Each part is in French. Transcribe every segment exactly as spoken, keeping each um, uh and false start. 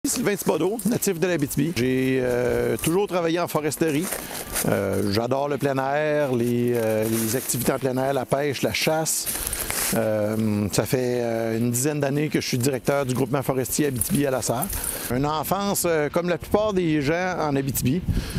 Sylvain Thibodeau, natif de l'Abitibi. J'ai euh, toujours travaillé en foresterie. Euh, J'adore le plein air, les, euh, les activités en plein air, la pêche, la chasse. Euh, ça fait euh, une dizaine d'années que je suis directeur du groupement forestier Abitibi à la Sarre. Une enfance euh, comme la plupart des gens en Abitibi.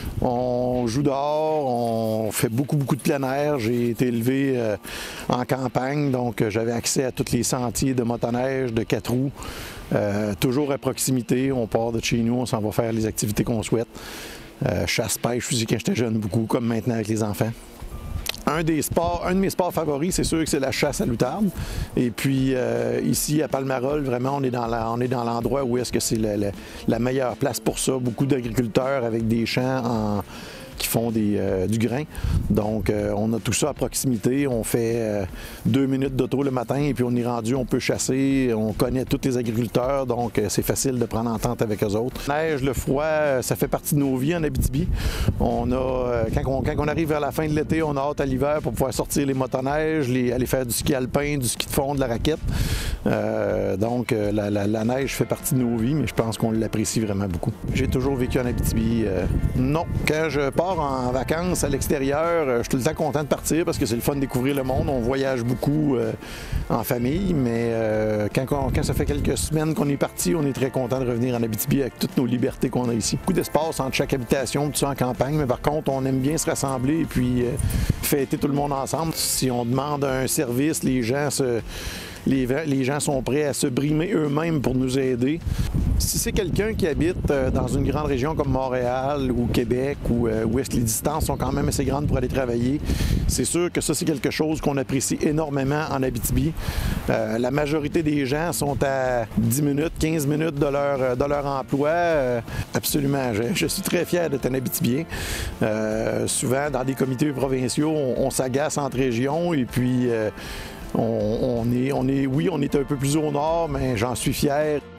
On joue dehors, on fait beaucoup, beaucoup de plein air. J'ai été élevé euh, en campagne, donc euh, j'avais accès à tous les sentiers de motoneige, de quatre roues. Euh, toujours à proximité, on part de chez nous, on s'en va faire les activités qu'on souhaite. Euh, chasse, pêche, je faisais quand j'étais jeune beaucoup, comme maintenant avec les enfants. Un des sports, un de mes sports favoris, c'est sûr que c'est la chasse à l'outarde. Et puis euh, ici à Palmarol, vraiment, on est dans la, on est dans l'endroit où est-ce que c'est la, la, la meilleure place pour ça. Beaucoup d'agriculteurs avec des champs en, qui font des, euh, du grain. Donc, euh, on a tout ça à proximité. On fait euh, deux minutes d'auto le matin et puis on est rendu, on peut chasser. On connaît tous les agriculteurs, donc euh, c'est facile de prendre entente avec eux autres. La neige, le froid, ça fait partie de nos vies en Abitibi. On a, euh, quand, on, quand on arrive vers la fin de l'été, on a hâte à l'hiver pour pouvoir sortir les motoneiges, les, aller faire du ski alpin, du ski de fond, de la raquette. Euh, donc, euh, la, la, la neige fait partie de nos vies, mais je pense qu'on l'apprécie vraiment beaucoup. J'ai toujours vécu en Abitibi. Euh, non, quand je pars en vacances à l'extérieur, je suis tout le temps content de partir parce que c'est le fun de découvrir le monde. On voyage beaucoup euh, en famille, mais euh, quand, on, quand ça fait quelques semaines qu'on est parti, on est très content de revenir en Abitibi avec toutes nos libertés qu'on a ici. Beaucoup d'espace entre chaque habitation, tout ça en campagne, mais par contre, on aime bien se rassembler et puis euh, fêter tout le monde ensemble. Si on demande un service, les gens se... Les, les gens sont prêts à se brimer eux-mêmes pour nous aider. Si c'est quelqu'un qui habite dans une grande région comme Montréal ou Québec, où, où est-ce que les distances sont quand même assez grandes pour aller travailler, c'est sûr que ça, c'est quelque chose qu'on apprécie énormément en Abitibi. Euh, la majorité des gens sont à dix minutes, quinze minutes de leur, de leur emploi. Euh, absolument, je, je suis très fier d'être un Abitibien. Euh, souvent, dans des comités provinciaux, on, on s'agace entre régions et puis... Euh, On, on, est, on est, oui, on est un peu plus au nord, mais j'en suis fier.